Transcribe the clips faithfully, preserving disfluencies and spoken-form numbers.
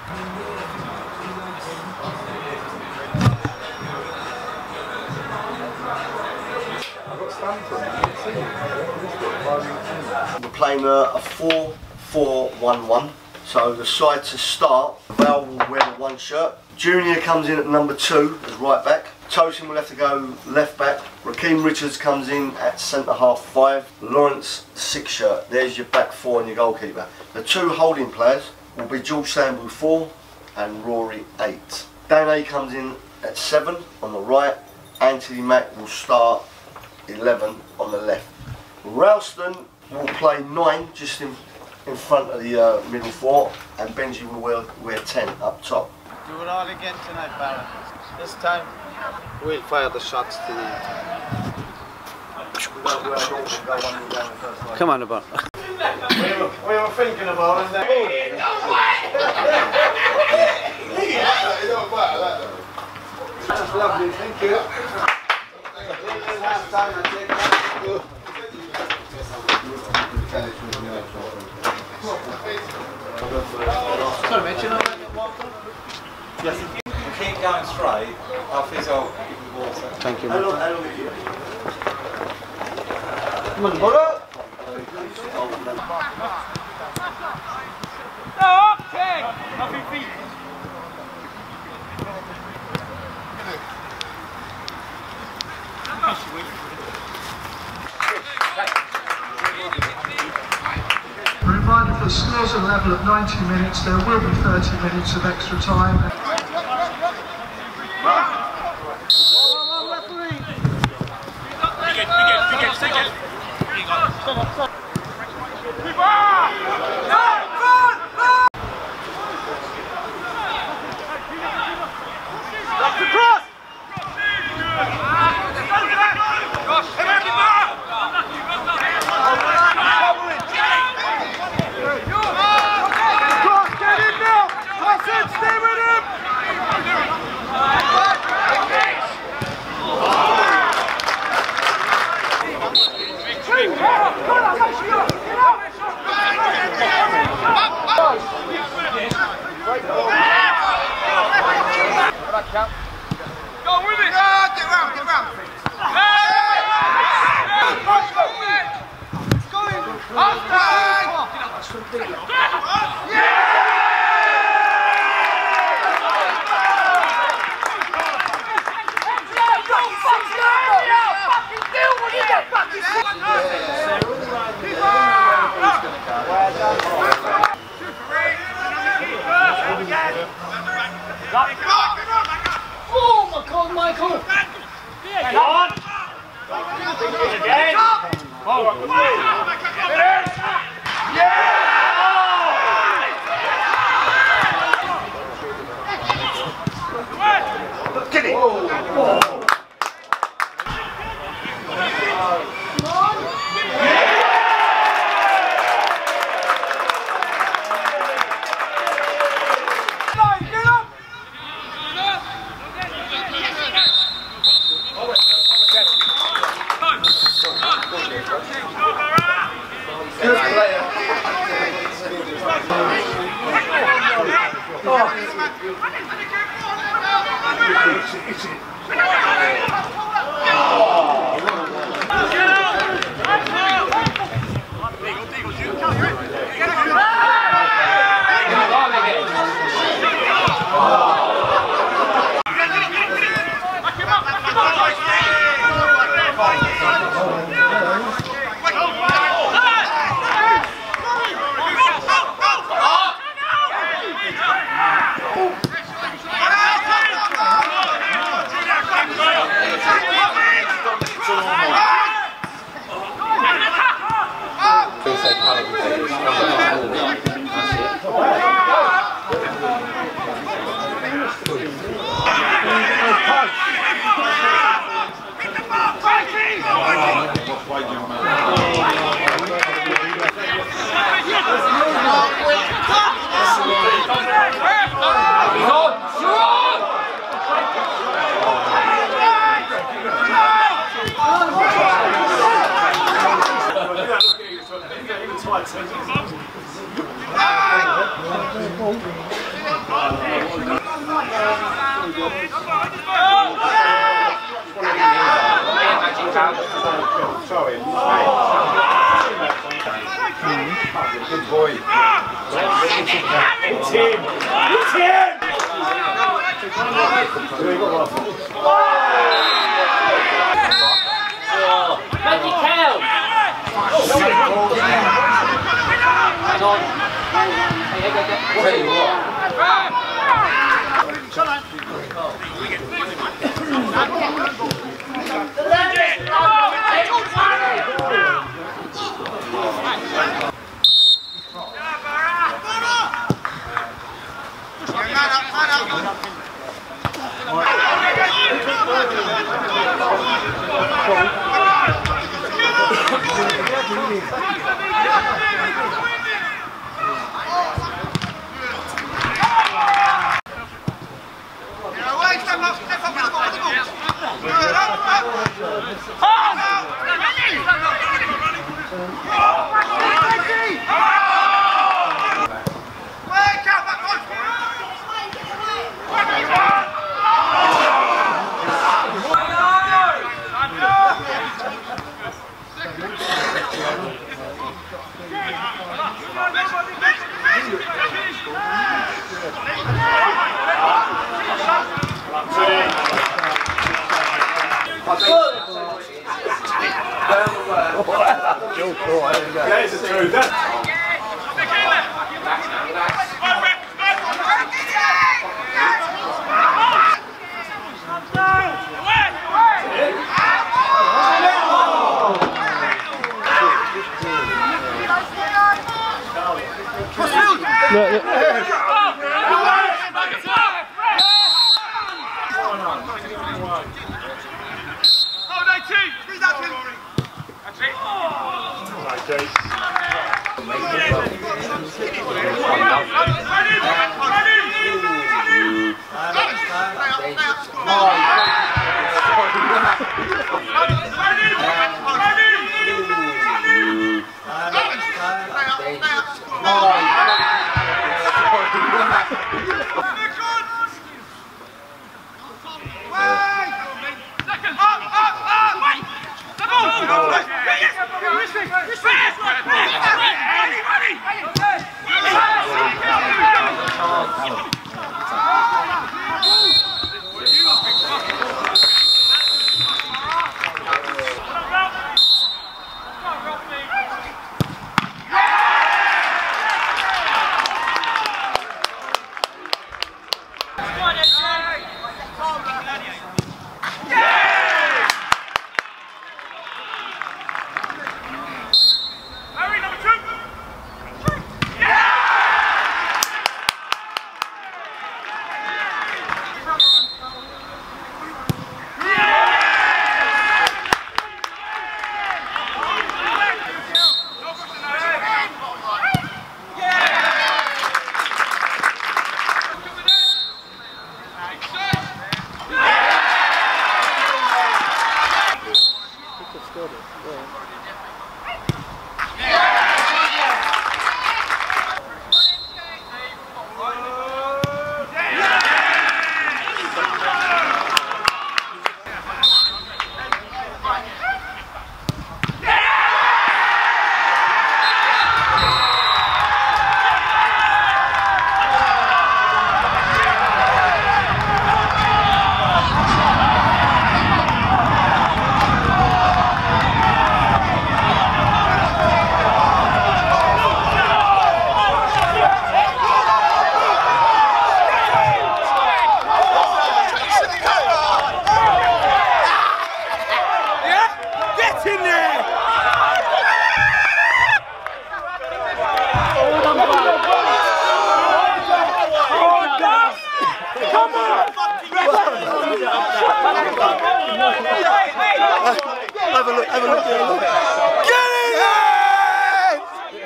We're playing a, a four four one one. So the side to start, Val will wear the one shirt. Junior comes in at number two as right back. Tosin will have to go left back. Raheem Richards comes in at centre half five. Lawrence six shirt. There's your back four and your goalkeeper. The two holding players will be George Sambu four and Rory eight. Dan A comes in at seven on the right. Anthony Mack will start eleven on the left. Ralston will play nine just in in front of the uh, middle four, and Benji will wear, wear ten up top. Do it all again tonight, Barry. This time we'll fire the shots to the... Come on, about. we, were, we were thinking about it. That's lovely, thank you. Sorry, mate, you know where you walked up? Yes. Keep going straight. I'll fizz out with water. Thank you, mate. Come on, Bolo! No, okay! Nothing feet. Provided the scores at a level of ninety minutes, there will be thirty minutes of extra time. Go with it! Get round, get round! It's going! Oh my God, Michael! Hang on! Again! Oh, yeah! Get it! Oh. Good player. Hey! Sorry. Good boy. It's him. It's him. Make it count. Hang on. Hey, hey, hey, hey. Tell you what. That is the truth. Have a look, have a look, have a look. Get in there!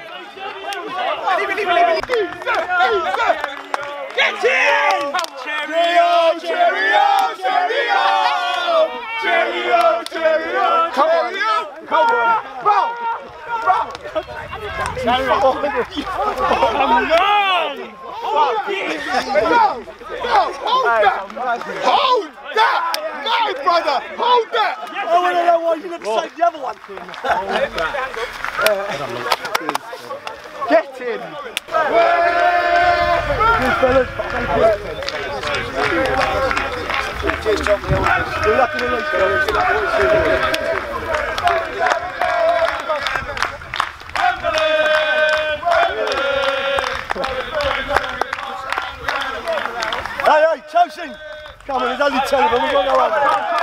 Get in! Cheerio, cheerio, cheerio! Cheerio, cheerio, come on, come on, bro, bro. Come on! Hold that! Hold that! Hold that! No, brother, hold that! I want to know why you never saved the other one. Get in! Cheers, John. Good luck in the race. Hey, hey, Chelsea! Come on, there's only ten of them, we've got to go over.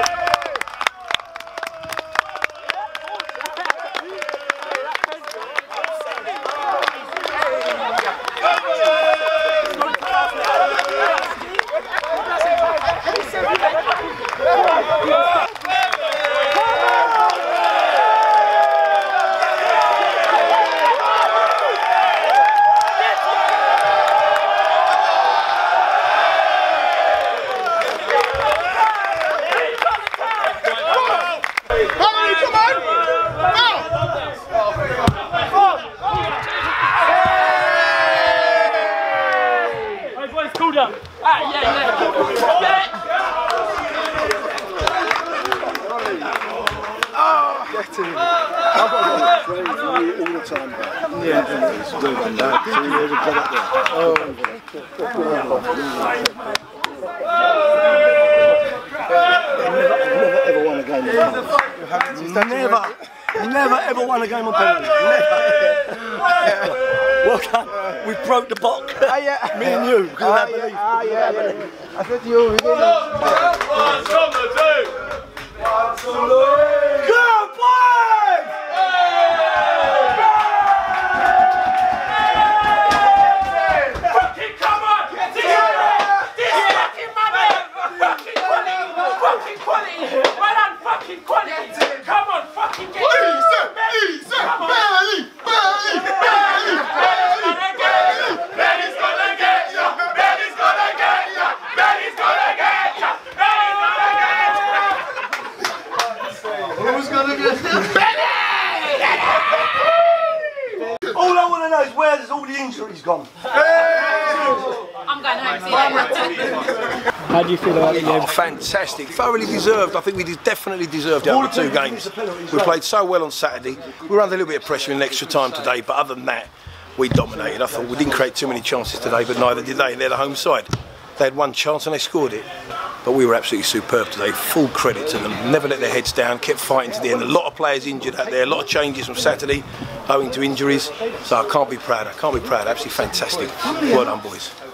Cool down. Ah, yeah, yeah. Yeah. Get in. I've got to go crazy all the time. Yeah, it's good. So you ever got up there? Oh. Never ever won a game on penalty. Never, never ever won a game on penalty. Never. Well done. We broke the block. Ah, yeah. Me and you. Because Ah, I believe. yeah, ah, yeah, yeah. I said to you, we did it. One from the two. One from the Good boy! Fucking come on! This is fucking money! Fucking quality! Fucking quality! Well done, fucking quality! Come on, fucking get it! Easy, easy, belly, belly, belly, belly, belly. Benny's gonna get ya! Benny's gonna get ya! Benny's gonna get ya! Benny's gonna get ya! Who's gonna get All I want to know is where's all the injuries gone? I'm going home. How do you feel about the game? Oh, fantastic. Thoroughly deserved. I think we did definitely deserved it All over the two people games. miss the penalties, We right? played so well on Saturday. We were under a little bit of pressure in extra time today, but other than that, we dominated. I thought we didn't create too many chances today, but neither did they. They're the home side. They had one chance and they scored it. But we were absolutely superb today. Full credit to them. Never let their heads down, kept fighting to the end. A lot of players injured out there, a lot of changes from Saturday owing to injuries. So I can't be proud. I can't be proud. Absolutely fantastic. Well done, boys.